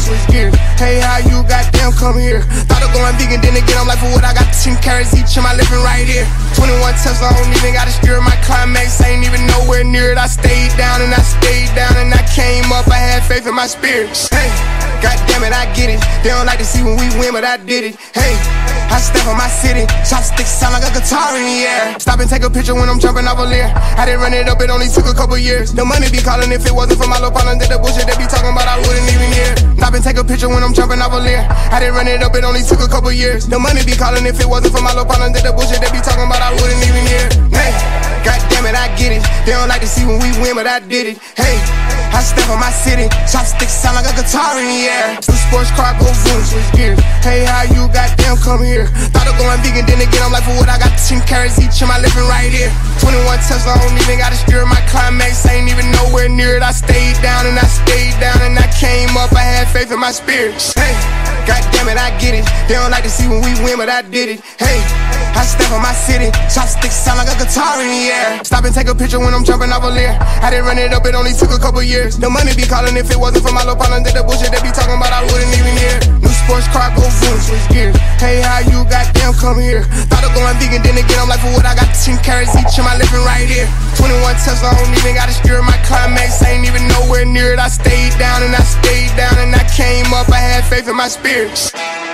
switch gears. Hey, how you goddamn come here? Thought of going vegan, then again, I'm like, for what I got 10 carrots each in my living right here. 21 Tesla, I don't even gotta steer my climax, ain't even nowhere near it. I stayed down and I stayed down and I came up, I had faith in my spirit. Hey, goddamn it, I get it. They don't like to see when we win, but I did it. Hey, I step on my city, chopsticks sound like a guitar in the air. Stop and take a picture when I'm jumping off a Lear. I didn't run it up, it only took a couple years. The money be calling if it wasn't for my little partner. Did the bullshit they be talking about, I wouldn't even hear. Stop and take a picture when I'm jumping off a Lear. I didn't run it up, it only took a couple years. The money be calling if it wasn't for my little partner. Did the bullshit they be talking about, I wouldn't even hear. Hey, goddamn it, I get it. They don't like to see when we win, but I did it. Hey, I step on my city, chopsticks sound like a guitar in the air. New sports car, go zoom, switch gears. Hey, how you goddamn come here? Thought of going vegan, then again, I'm like, for what I got 10 carrots each in my living right here. 21 Tesla, I don't even gotta steer my climax, ain't even nowhere near it. I stayed down and I stayed down and I came up, I had faith in my spirit. Hey, goddamn it, I get it. They don't like to see when we win, but I did it. Hey, I step on my city, chopsticks sound like a guitar in the air. Stop and take a picture when I'm jumping off a Lear. I didn't run it up, it only took a couple years. The money be calling if it wasn't for my little partner. Did the bullshit they be talking about, I wouldn't even hear. New sports car, go zoom, switch gears. Hey, how you goddamn come here? Thought of going vegan, then again, I'm like, for what I got 10 carrots each in my living right here. 21 Tesla, I don't even gotta steer my climax, ain't even nowhere near it. I stayed down and I stayed down and I came up, I had faith in my spirit.